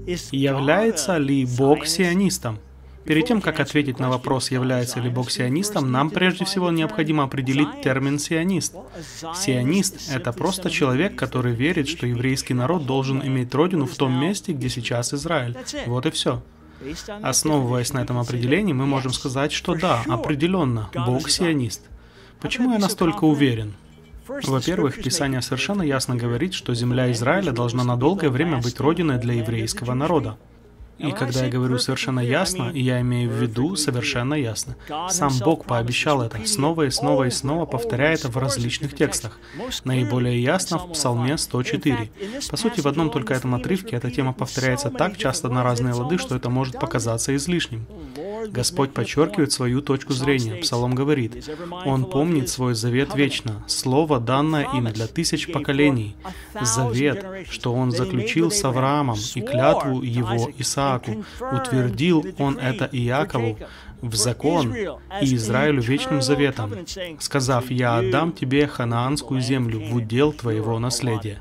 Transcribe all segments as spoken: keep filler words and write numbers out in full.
Является ли Бог сионистом? Перед тем, как ответить на вопрос, является ли Бог сионистом, нам прежде всего необходимо определить термин «сионист». Сионист — это просто человек, который верит, что еврейский народ должен иметь родину в том месте, где сейчас Израиль. Вот и все. Основываясь на этом определении, мы можем сказать, что да, определенно, Бог сионист. Почему я настолько уверен? Во-первых, Писание совершенно ясно говорит, что земля Израиля должна на долгое время быть родиной для еврейского народа. И когда я говорю «совершенно ясно», я имею в виду «совершенно ясно». Сам Бог пообещал это, снова и снова и снова повторяя это в различных текстах. Наиболее ясно в Псалме сто четыре. По сути, в одном только этом отрывке эта тема повторяется так часто на разные лады, что это может показаться излишним. Господь подчеркивает свою точку зрения. Псалом говорит: «Он помнит свой завет вечно, слово, данное им для тысяч поколений, завет, что Он заключил с Авраамом, и клятву Его Исааку, утвердил Он это Иакову в закон и Израилю вечным заветом, сказав: «Я отдам тебе ханаанскую землю в удел твоего наследия».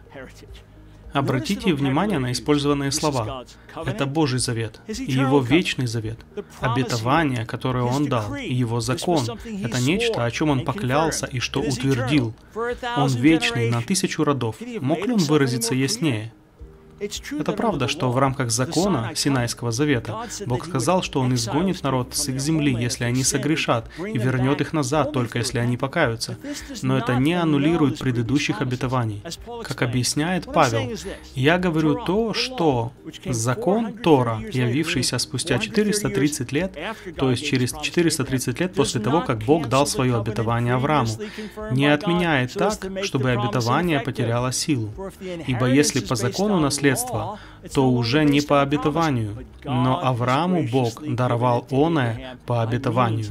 Обратите внимание на использованные слова. Это Божий завет, и Его вечный завет, обетование, которое Он дал, и Его закон. Это нечто, о чем Он поклялся и что утвердил. Он вечный на тысячу родов. Мог ли Он выразиться яснее? Это правда, что в рамках закона Синайского завета Бог сказал, что Он изгонит народ с их земли, если они согрешат, и вернет их назад, только если они покаются. Но это не аннулирует предыдущих обетований. Как объясняет Павел, я говорю то, что закон Тора, явившийся спустя четыреста тридцать лет, то есть через четыреста тридцать лет после того, как Бог дал свое обетование Аврааму, не отменяет так, чтобы обетование потеряло силу. Ибо если по закону наследство, то уже не по обетованию, но Аврааму Бог даровал оное по обетованию.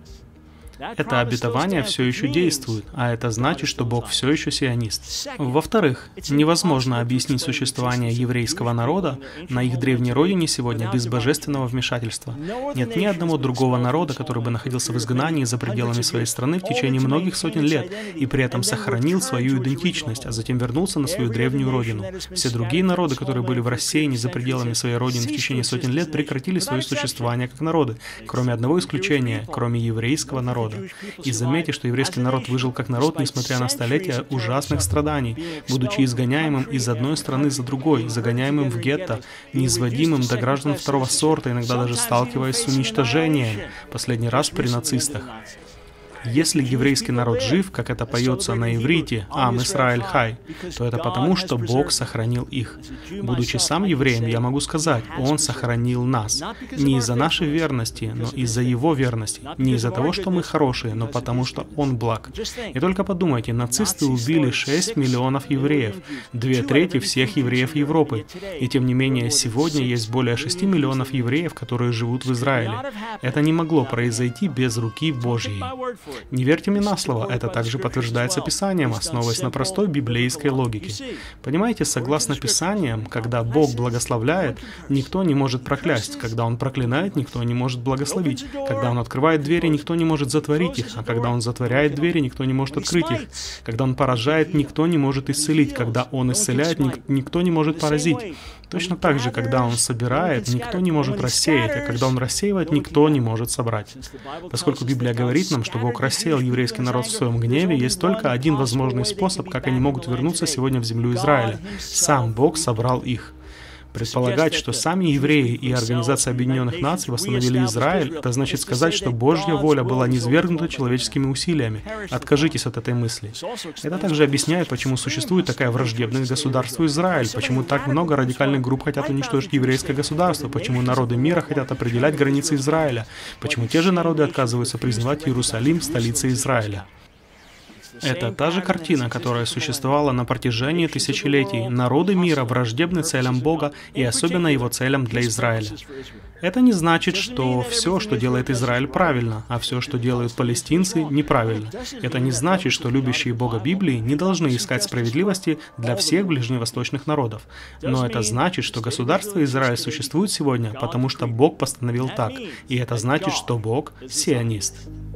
Это обетование все еще действует, а это значит, что Бог все еще сионист. Во-вторых, невозможно объяснить существование еврейского народа на их древней родине сегодня без божественного вмешательства. Нет ни одного другого народа, который бы находился в изгнании за пределами своей страны в течение многих сотен лет и при этом сохранил свою идентичность, а затем вернулся на свою древнюю родину. Все другие народы, которые были в рассеянии за пределами своей родины в течение сотен лет, прекратили свое существование как народы, кроме одного исключения, кроме еврейского народа. И заметьте, что еврейский народ выжил как народ, несмотря на столетия ужасных страданий, будучи изгоняемым из одной страны за другой, загоняемым в гетто, низводимым до граждан второго сорта, иногда даже сталкиваясь с уничтожением, последний раз при нацистах. Если еврейский народ жив, как это поется на иврите «Ам Исраэль Хай», то это потому, что Бог сохранил их. Будучи сам евреем, я могу сказать, Он сохранил нас. Не из-за нашей верности, но из-за Его верности. Не из-за того, что мы хорошие, но потому, что Он благ. И только подумайте, нацисты убили шесть миллионов евреев, две трети всех евреев Европы. И тем не менее, сегодня есть более шести миллионов евреев, которые живут в Израиле. Это не могло произойти без руки Божьей. Не верьте мне на слово, это также подтверждается Писанием, основываясь на простой библейской логике. Понимаете, согласно Писаниям, когда Бог благословляет, никто не может проклясть. Когда Он проклинает, никто не может благословить. Когда Он открывает двери, никто не может затворить их. А когда Он затворяет двери, никто не может открыть их. Когда Он поражает, никто не может исцелить. Когда Он исцеляет, ник- никто не может поразить. Точно так же, когда Он собирает, никто не может рассеять, а когда Он рассеивает, никто не может собрать. Поскольку Библия говорит нам, что Бог рассеял еврейский народ в своем гневе, есть только один возможный способ, как они могут вернуться сегодня в землю Израиля. Сам Бог собрал их. Предполагать, что сами евреи и Организация Объединенных Наций восстановили Израиль, это значит сказать, что Божья воля была низвергнута человеческими усилиями. Откажитесь от этой мысли. Это также объясняет, почему существует такая враждебность к государству Израиль, почему так много радикальных групп хотят уничтожить еврейское государство, почему народы мира хотят определять границы Израиля, почему те же народы отказываются признавать Иерусалим столицей Израиля. Это та же картина, которая существовала на протяжении тысячелетий. Народы мира враждебны целям Бога и особенно Его целям для Израиля. Это не значит, что все, что делает Израиль, правильно, а все, что делают палестинцы, неправильно. Это не значит, что любящие Бога Библии не должны искать справедливости для всех ближневосточных народов. Но это значит, что государство Израиль существует сегодня, потому что Бог постановил так. И это значит, что Бог сионист.